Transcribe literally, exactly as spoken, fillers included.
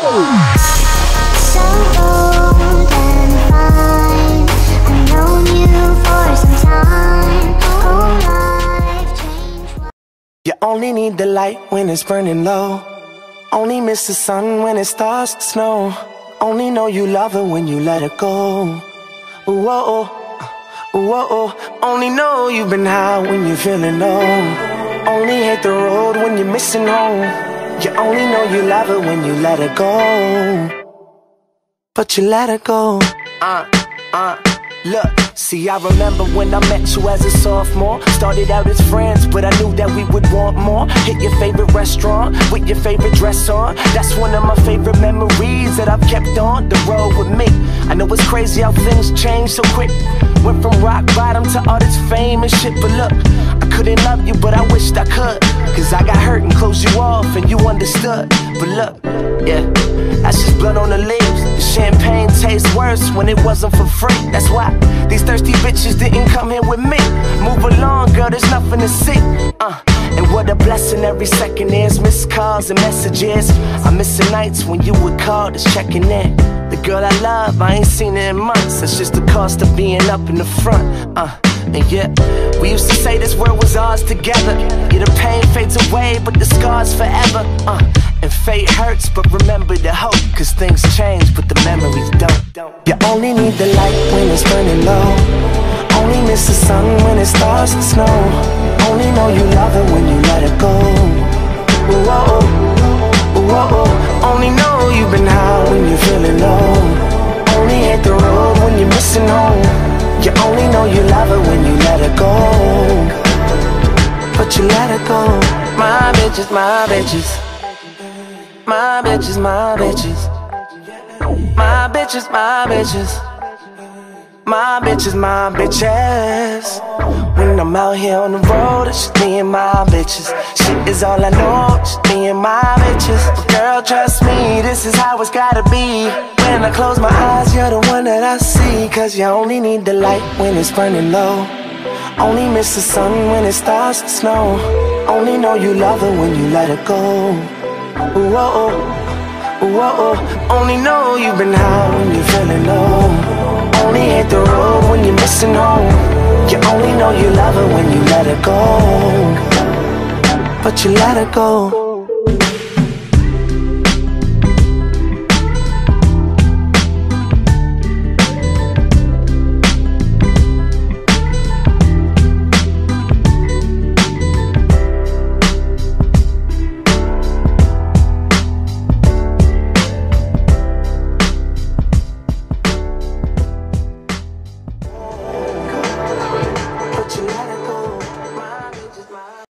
So old and fine, I've known you for some time. Oh, life changed. You only need the light when it's burning low. Only miss the sun when it starts to snow. Only know you love her when you let her go. Whoa, whoa. Only know you've been high when you're feeling low. Only hate the road when you're missing home. You only know you love her when you let her go. But you let her go. Uh, uh, look. See, I remember when I met you as a sophomore. Started out as friends, but I knew that we would want more. Hit your favorite restaurant with your favorite dress on. That's one of my favorite memories that I've kept on the road with me. I know it's crazy how things change so quick. Went from rock bottom to all this fame and shit. But look, I couldn't love you, but I wished I could. Cause I got hurt and closed you off and you understood. But look, yeah, that's just blood on the leaves. The champagne tastes worse when it wasn't for free. That's why these thirsty bitches didn't come here with me. Move along, girl, there's nothing to see. Uh, and what a blessing every second is. Missed calls and messages. I'm missing nights when you would call, just checking in. The girl I love, I ain't seen her in months. That's just the cost of being up in the front. Uh, and yeah, we used to say this world was ours together. Yeah, the pain fades away, but the scars forever. Uh, and fate hurts, but remember the hope. Cause things change, but the memories don't. You only need the light when it's burning low. Only miss the sun when it starts to snow. Only know you love her when you let her go. Whoa, whoa. Only know you've been high when you're feeling low. Only hate the road when you're missing home. You only know you love her when you let her go. But you let her go. My bitches, my bitches. My bitches, my bitches. My bitches, my bitches. My bitches, my bitches. When I'm out here on the road, it's just me and my bitches. Shit is all I know, just me and my bitches. But girl, trust me, this is how it's gotta be. When I close my eyes, you're the one that I see. Cause you only need the light when it's burning low. Only miss the sun when it starts to snow. Only know you love her when you let her go. Whoa, whoa. Only know you've been high when you're feeling low. Only hate the road when you're missing home. You only know you love her when you let her go. But you let her go.